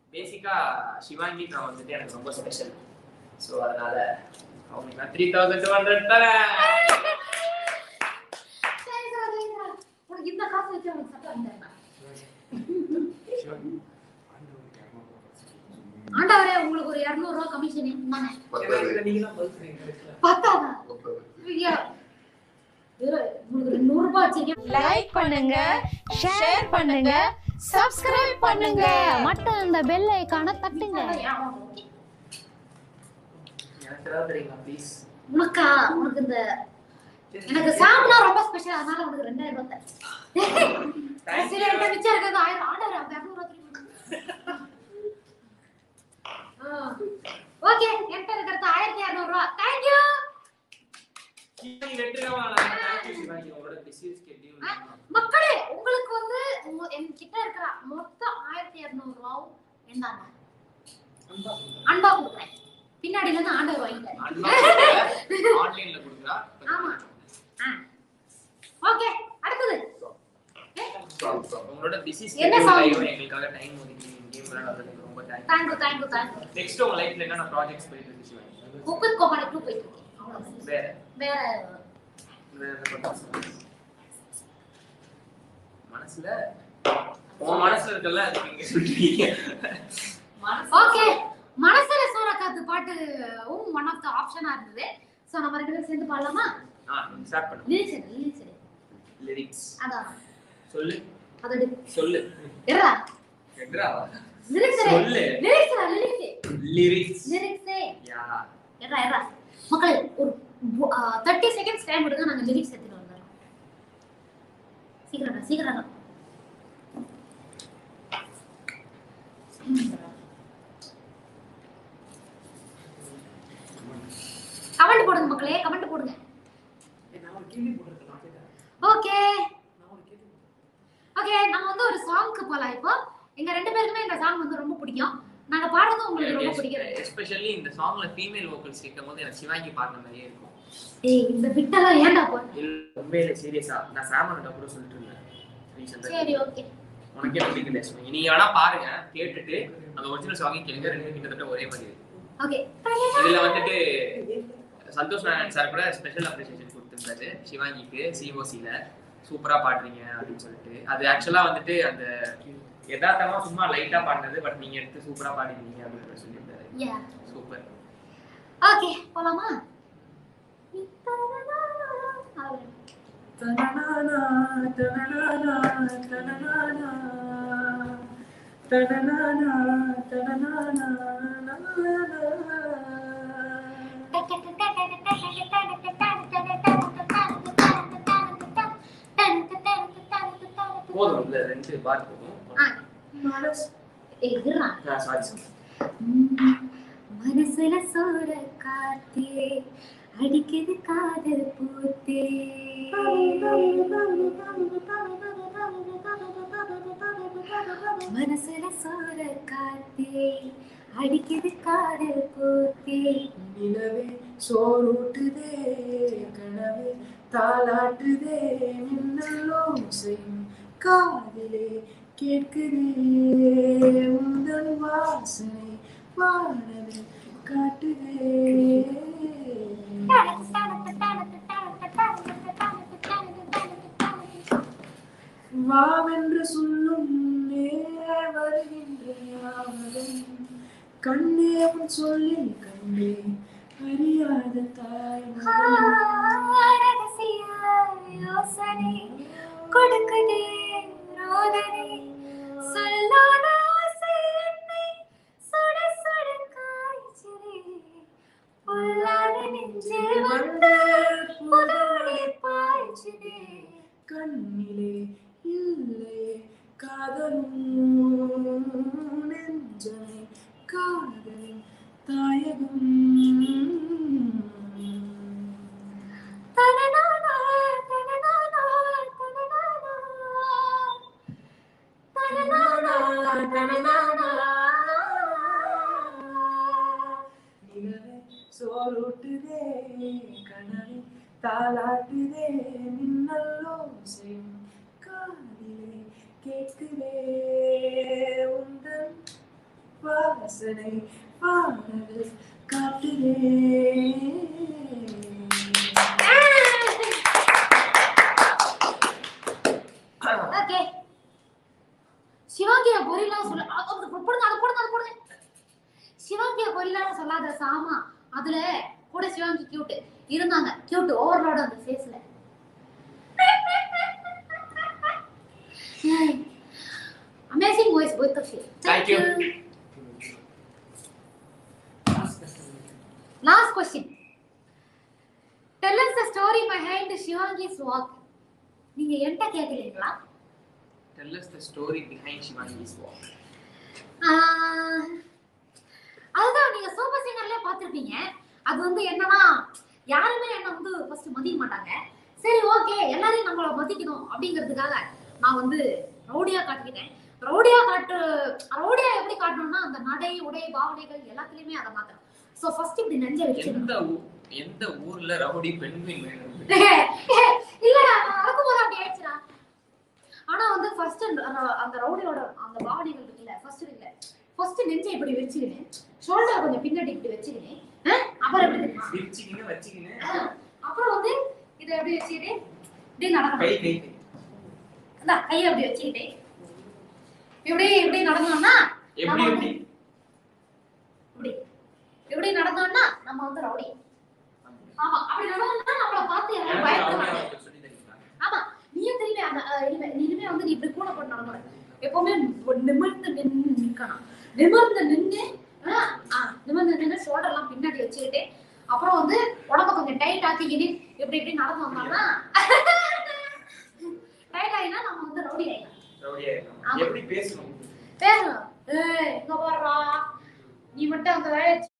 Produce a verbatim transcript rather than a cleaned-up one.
பேசிக்கா சிவாங்கி நான் வந்துட்டு எனக்கு ரொம்ப ஸ்பெஷல். ஸோ அதனால அவங்களுக்கு நான் த்ரீ தௌசண்ட் டூ ஹண்ட்ரட் தரேன். இந்த காசு வச்சு அவனுக்கு சட்டம் ஆண்டவரே உங்களுக்கு ஒரு இருநூறு ரூபாய் கமிஷன் தானே பத்தாதா? நூறு ரூபாய் வச்சிருக்கேன். லைக் பண்ணுங்க, ஷேர் பண்ணுங்க, சப்ஸ்கிரைப் பண்ணுங்க, மட்டும் அந்த பெல் ஐகானை தட்டுங்க. உனக்கா உனக்கு இந்த எனக்கு சாப்பிட்டா ரொம்ப ஸ்பெஷல், அதனால உனக்கு ரெண்டாயிரம் ரூபாய் சில என்கிட்ட மிச்சம் இருக்கிறது ஆயிரம் ஆர்டர் இரநூறு ரூபாய். ஓகே என்கிட்ட இருக்கிறது ஆயிரத்தி இரநூறு ரூபாய். தேங்க்யூ மக்களே. உங்களுக்கு வந்து என்கிட்ட இருக்கிற மொத்தம் ஆயிரத்தி இரநூறு ரூபாயும் என்னங்க அன்பா கொடுக்குறேன். பின்னாடில இருந்து ஆண்டவர் வாங்கிட்டாரு. ஆன்லைன்ல கொடுக்குறா. ஆமா. ஓகே அடுத்து உங்களோட பிஸி ஸ்கெட்யூல்ல எங்களுக்காக டைம் ஒதுக்கி கேம் விளையாடுறதுக்கு ரொம்ப thanks. Thank you thank you thank you. Next உங்க லைஃப்ல என்ன ப்ராஜெக்ட்ஸ் போயிட்டு இருக்கு சிவா? குக்கு கோமாளி டூ போயிட்டு இருக்கு. அவ்வளவுதான். வேற வேற மனசுல உன் மனசுல இருக்கல அது நீங்க சொல்றீங்க. ஓகே மனசுல சூரக்காத்து பாட்டு ஒன் ஆஃப் தி ஆப்ஷனா இருந்தது. சோ நம்ம ரெண்டு பேரும் சேர்ந்து பாடலாமா? ஆ ஸ்டார்ட் பண்ணுங்க. லிரிக்ஸ் லிரிக்ஸ் லிரிக்ஸ் அதான் சொல்லு. அதடி சொல்லு. எறா எட்ரா லிரிக்ஸ் சொல்லு. லிரிக்ஸ் லிரிக்ஸ் லிரிக்ஸ் லிரிக்ஸ் யா எறா எறா மக்களே ஒரு thirty செகண்ட்ஸ் டைம் எடுங்க. நாங்க லிரிக்ஸ் எடுத்துட்டு வரோம். சீக்கிரம் சீக்கிரம் கமெண்ட் போடுங்க மக்களே, கமெண்ட் போடுங்க. நான் ஒரு கேள்வி போட்டுருக்கேன். ஓகே ஓகே நம்ம வந்து ஒரு சாங்க்கு போலாம். இப்போ எங்க ரெண்டு பேருக்குமே இந்த சாங் வந்து ரொம்ப பிடிக்கும். நாங்க பாடுறது உங்களுக்கு ரொம்ப பிடிக்கும். எஸ்பெஷல்லி இந்த சாங்ல ஃபீமேல் வோக்கல்ஸ் கேட்கும்போது எனக்கு சிவாங்கி பாடுற மாதிரியே இருக்கும். ஏய் இந்த பிட்டெல்லாம் ஏன்டா போற? இல்ல உண்மையிலே சீரியஸா நான் சாமன்ட்ட கூட சொல்லிட்டு இருந்தேன் ரீசன்ட்டா. சரி ஓகே உனக்கே பிடிக்கல சிவாங்கி. நீங்க வேணா பாருங்க, கேட்டுட்டு அந்த ஒரிஜினல் சாங் கேளுங்க. ரெண்டு கிட்டத்தட்ட ஒரே மாதிரி இருக்கு. ஓகே இதுல வந்துட்டு சந்தோஷ் நாராயண் சார் கூட ஸ்பெஷல் அப்ரிசியேஷன் கொடுத்திருந்தாரு சிவாங்கிக்கு சிஓசில. சூப்பரா பாடுறீங்க அப்படின்னு சொல்லிட்டு. அது ஆக்சுவலா வந்துட்டு அந்த யதார்த்தமா சும்மா லைட்டா பாடுனது, பட் நீங்க எடுத்து சூப்பரா பாடிருக்கீங்க அப்படின்னு சொல்லியிருந்தாரு. யா சூப்பர். ஓகே போலாமா? தனனானா தனனானா தனனானா தனனானா தனனானா போதும். இல்ல ரெண்டு பார் போதும். மனசு எதுரா சாரி சாரி. மனசுல சோர காத்தே அடிக்குது காதல் பூத்தே மனசுல சோர காத்தே அடிக்குது காதல் பூத்தே நிலவே சோறுட்டுதே கனவே தாளாட்டுதே மின்னலும் செய்யும் காதிலே கேட்குதே உந்தன் வாசனை வானவே காட்டுதே. வாவென்று சொல்லும் வருகின்றேன் கண்ணே உன் சொல்லி கண்ணே அறியாத தாய் யோசனை கொடுக்குதே ரோதனை சொல்லாத ஆசை என்னை சுட சுட காய்ச்சலே பொல்லாத நெஞ்சில் வந்த புதுவழி பாய்ச்சுதே கண்ணிலே இல்லையே காதலும் நெஞ்சனை காதலின் தாயகம். தனனானா தனனானா தனனானா தனனானா தனனானா நிலவே சோறுட்டுதே கனவே தாளாட்டுதே மின்னல்லோ செய்யும் காதிலே கேட்குதே உந்தன் வாசனை வானவில் காட்டுதே. ஓகே சிவாங்கியா கொரில்லா சொல்ல அது போடுங்க அது போடுங்க அது போடுங்க. சிவாங்கியா கொரில்லா சொல்லாத சாமா அதுல கூட சிவாங்கி கியூட் இருந்தாங்க. கியூட் ஓவர்லோட் அந்த ஃபேஸ்ல. Amazing voice both of you. Thank you. Last question. Tell us the story behind Shivangi's walk. நீங்க என்கிட்ட கேக்குறீங்களா? Tell us the story behind Shivangi's walk. அதுதான் நீங்க சூப்பர் சிங்கர்ல பாத்திருப்பீங்க. அது வந்து என்னன்னா யாருமே என்ன வந்து ஃபர்ஸ்ட் மதிக்க மாட்டாங்க. சரி ஓகே எல்லாரையும் நம்மள மதிக்கணும் அப்படிங்கிறதுக்காக நான் வந்து ரவுடியா காட்டிக்கிட்டேன். ரவுடியா காட்டு ரவுடியா எப்படி காட்டணும்னா அந்த நடை உடை பாவனைகள் எல்லாத்துலயுமே அதை மாத்தணும். சோ ஃபர்ஸ்ட் இப்படி நெஞ்ச வச்சு எந்த எந்த ஊர்ல ரவுடி பெண்குயின் வேணும்? இல்லடா அதுக்கு அப்படி ஆயிடுச்சுடா. ஆனா வந்து ஃபர்ஸ்ட் அந்த ரவுடியோட அந்த பாவனைகள் இருக்குல்ல ஃபர்ஸ்ட் இல்ல ஃபர்ஸ்ட் நெஞ்சை இப்படி வச்சுக்கினேன். ஷோல்டர் கொஞ்சம் பின்னாடி இப்படி வச்சுக்கினேன். அப்புறம் எப்படி தெரியுமா வச்சுக்கினே வச்சுக்கினே அப்புறம் வந்து இதை எப்படி வச்சுக்கிட்டு இப்படி நடக்கணும். கை கை அந்த கையை அப்படி வச்சுக்கிட்டு இப்படி இப்படி நடந்தோம்னா எப்படி எப்படி இப்படி இப்படி நடந்தோம்னா நம்ம வந்து ரவுடி. ஆமா அப்படி நடந்தோம்னா நம்மள பார்த்து எல்லாரும் பயப்படுவாங்க. ஆமா நீயும் தெரியுமே அந்த இனிமே இனிமே வந்து நீ இப்படி கூட போட்டு நடக்கணும். எப்பவுமே நிமிர்ந்து நின்று நிக்கணும். நிமிர்ந்து நின்று நிமிர்ந்து நின்று ஷோல்டர் எல்லாம் பின்னாடி வச்சுக்கிட்டு அப்புறம் வந்து உடம்ப கொஞ்சம் டைட் ஆக்கிக்கிட்டு இப்படி இப்படி நடந்து வந்தோம்னா டைட் ஆகினா நம்ம வந்து ரவுடி ஆயிடலாம். ரவுடி ஆயிடலாம். எப்படி பேசணும்? பேசணும். ஏய் இங்க வர்றா நீ மட்டும் அந்த வேலையை